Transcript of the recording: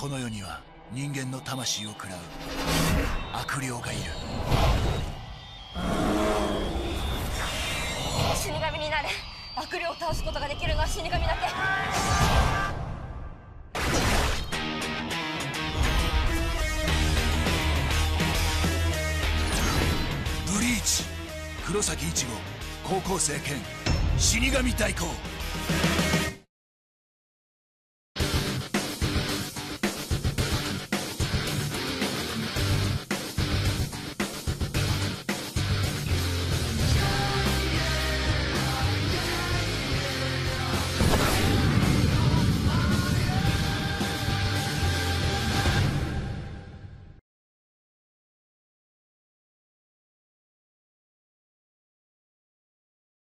この世には人間の魂を食らう悪霊がいる。 死神になれ。悪霊を倒すことができるのは死神だけ。 ブリーチ、黒崎一護、高校生兼死神代行。